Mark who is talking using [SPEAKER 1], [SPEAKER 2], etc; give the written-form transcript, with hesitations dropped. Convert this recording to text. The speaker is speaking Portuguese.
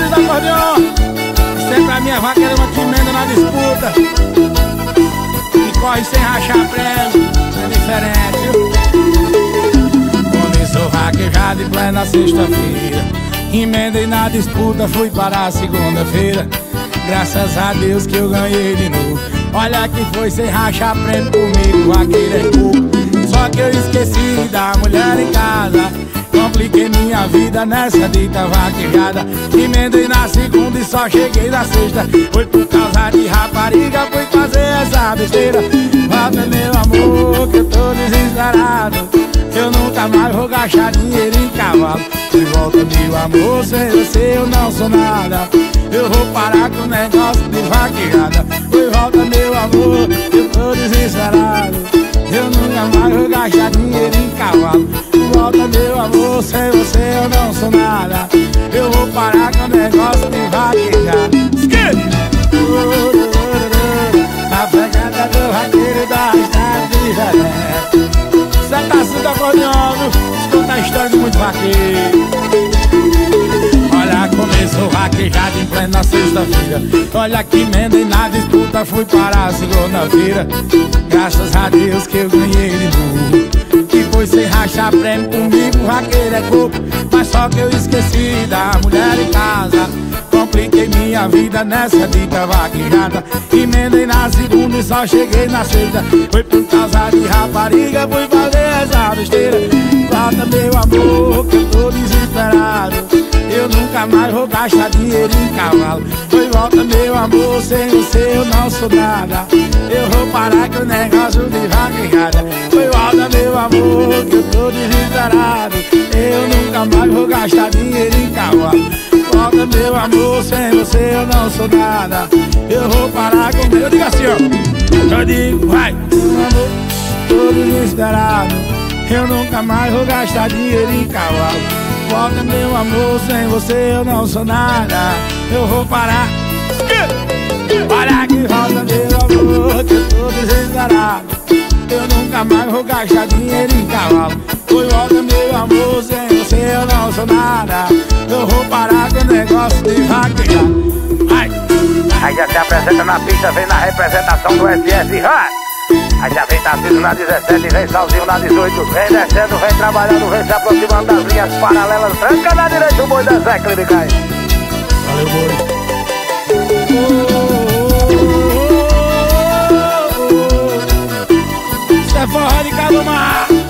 [SPEAKER 1] Tarcísio do acordeon. Sempre a minha vaqueira uma emenda na disputa. E corre sem rachar prêmio. É diferente, viu? Começou vaquejado em plena sexta-feira. Emendei na disputa, fui para a segunda-feira. Graças a Deus que eu ganhei de novo. Olha que foi sem rachar prêmio comigo, vaqueiro é pouco. Só que eu esqueci da mulher em casa. Compliquei minha vida nessa dita vaquejada. Emendei na segunda e só cheguei na sexta. Foi por causa de rapariga, fui fazer essa besteira. Volta meu amor, que eu tô desesperado. Eu nunca mais vou gastar dinheiro em cavalo. De volta meu amor, sem você eu não sou nada. Eu vou parar com o negócio de vaquejada. Foi volta meu amor, eu tô desesperado. Eu nunca mais vou gastar dinheiro em cavalo. Volta meu amor, sem você eu não sou nada. Eu vou parar com o negócio de vaquejada. A pegada do vaqueiro da estrada de Jeré. Zé Tarcísio do acordeon, escuta a história de muito vaqueiro. Olha, começou vaquejado em plena sexta-feira. Olha que emendei na disputa, fui para a segunda-feira. Graças a Deus que eu ganhei de novo. Que foi sem rachar prêmio comigo, vaqueiro é coco. Mas só que eu esqueci da mulher em casa. Compliquei minha vida nessa dita vaquejada. Emendei na segunda e só cheguei na sexta. Foi por causa de rapariga, fui fazer essa besteira. Volta meu amor, que eu tô desesperado. Eu nunca mais vou gastar dinheiro em cavalo. Foi volta meu amor, sem você eu não sou nada. Eu vou parar com o negócio de vaquejada. Foi volta meu amor, que eu tô desesperado. Eu nunca mais vou gastar dinheiro em cavalo. Volta meu amor, sem você eu não sou nada. Eu vou parar com meu... Eu digo assim, ó. Eu digo, vai. Meu amor, tô desesperado. Eu nunca mais vou gastar dinheiro em cavalo. Volta meu amor, sem você eu não sou nada. Eu vou parar. Olha que volta meu amor, que eu tô desesperado. Eu nunca mais vou gastar dinheiro em cavalo. Foi volta meu amor, sem você eu não sou nada. Eu vou parar com o negócio de vaquejada.
[SPEAKER 2] Aí já se apresenta na pista, vem na representação do SS Rádio. Aí já vem Tarcísio na 17, vem Salzinho na 18. Vem descendo, vem trabalhando, vem se aproximando das linhas paralelas. Tranca na direita o boi da Zé Clebicai.
[SPEAKER 1] Valeu, boi. Isso é forró de Calomar.